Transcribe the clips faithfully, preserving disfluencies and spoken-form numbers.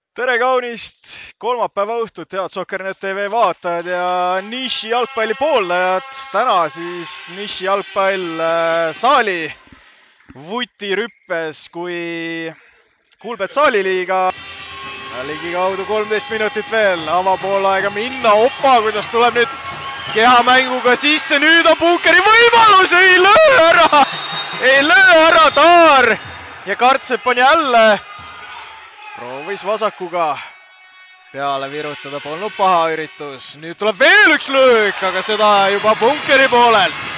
tere kaunist kolmapäeva õhtut, head Soccernet T V vaatajad ja niši jalgpalli pooldajad. Täna siis niši jalgpall saali vutirüppes kui Kuulbet saaliliiga. Ligikaudu kolmteist minutit veel, avapoolaega minna. Opa, kuidas tuleb nüüd kehamänguga sisse. Nüüd on Punkeri võimalus, ei löö ära, ei löö ära Taar ja Kartsep on jälle. Proovis vasakuga peale virutada, polnud paha üritus. Nüüd tuleb veel üks löök, aga seda juba Punkeri poolelt.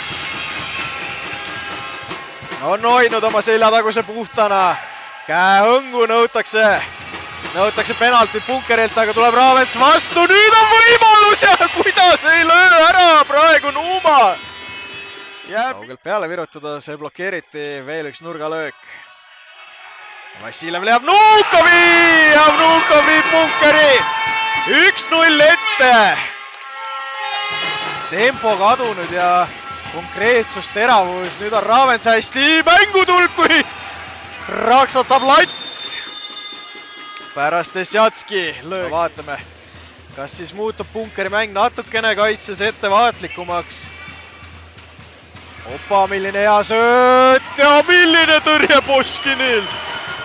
On hoidnud oma seljataguse puhtana. Käehõngu nõutakse, nõutakse penaltit Punkerilt, aga tuleb Raavents vastu. Nüüd on võimalus ja kuidas ei löö ära praegu Nuuma. Kaugelt peale virutada, see blokeeriti, veel üks nurgalöök. Vassiljev leiab Vnukovi ja Vnukov viib Punkeri üks null ette. Tempo kadunud ja konkreetsus, teravus. Nüüd on Raavents hästi mängutulk, kui raksatab latt. Pärast Esjatski löök. Vaatame, kas siis muutub Punkeri mäng natukene kaitses ettevaatlikumaks. Opa, milline hea sööt ja milline tõrje Poškinilt.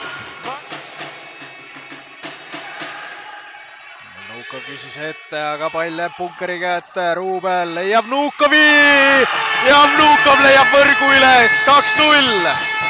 Vnukov küsis ette, aga pall jääb Punkeri kätte. Ruubel leiab Vnukovi ja Vnukov leiab võrgu üles. kaks null.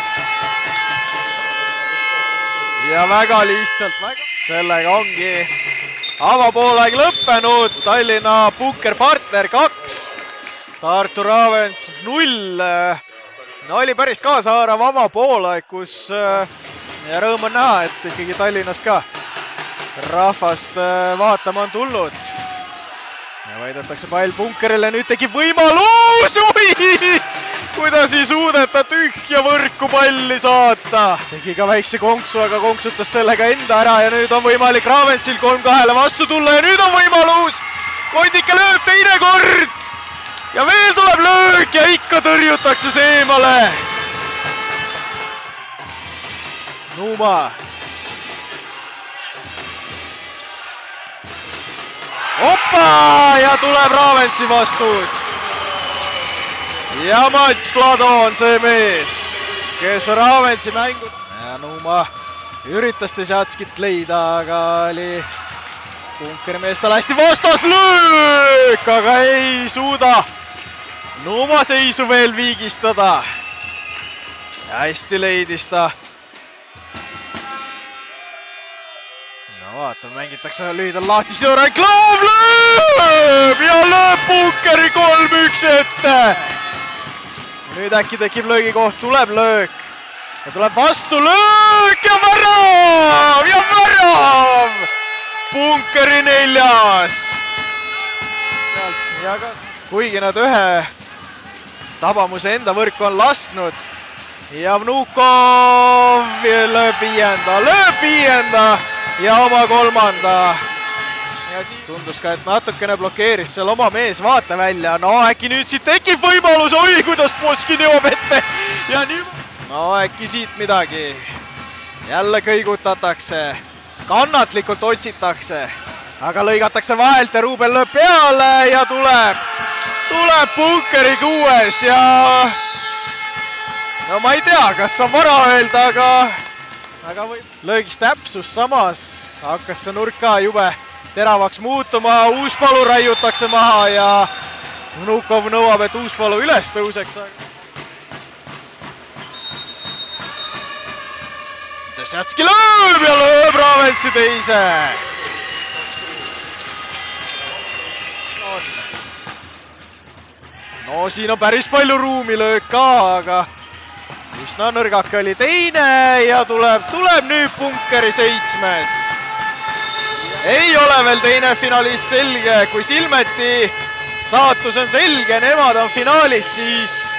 Ja väga lihtsalt. Sellega ongi avapoolaeg lõppenud. Tallinna Punker partner kaks. Tartu Raavents null. No, oli päris kaasahaarav avapoolaeg, kus ja rõõm on näha, et ikkagi Tallinnast ka rahvast vaatama on tulnud. Ja väidetakse pall Punkerile, nüüd tegi võimalus. Ui! Kuidas ei suudeta tühja võrku palli saata. Tegi ka väikse konksu, aga konksutas sellega enda ära ja nüüd on võimalik Raaventsil kolm kahele vastu tulla ja nüüd on võimalus. Kondike lööb teine kord ja veel tuleb löök ja ikka tõrjutakse see eemale. Nuuma. Opa! Ja tuleb Raaventsi vastus. Ja Mats Plado on see mees, kes Raaventsi mängu... Ja Nuuma üritas Esjatskit leida, aga oli Punkeri meestel hästi vastas löök, aga ei suuda Nuuma seisu veel viigistada. Hästi leidis ta. No vaatame, mängitakse lühidalt lahti, Siore Klaav lööb ja lööb Punkeri kolm üks ette. Nüüd äkki tekib löögi koht, tuleb löök ja tuleb vastu löök ja värav ja värav. Punkeri neljas. Ja ka... Kuigi nad ühe tabamuse enda võrku on lasknud ja Vnukov lööb viienda, lööb viienda ja oma kolmanda. Ja siin tundus ka, et natukene blokeeris seal oma mees vaatevälja. No äkki nüüd siit tekib võimalus, oi kuidas Poškin jõuab ette ja nii... No äkki siit midagi. Jälle kõigutatakse, kannatlikult otsitakse, aga lõigatakse vahelt ja Ruubel lööb peale ja tuleb, tuleb Punkeri kuues ja... No ma ei tea, kas on vara öelda, aga... Aga või... Löögis täpsus samas, hakkas see nurk ka jube teravaks muutuma, Uuspalu raiutakse maha ja Vnukov nõuab, et Uuspalu üles tõuseks. Esjatski lööb ja lööb Raaventsi teise. No siin on päris palju ruumi löök ka, aga üsna nõrgake oli teine ja tuleb, tuleb nüüd Punkeri seitsmes. Ei ole veel teine finalist selge, kui Silmeti saatus on selge, nemad on finaalis, siis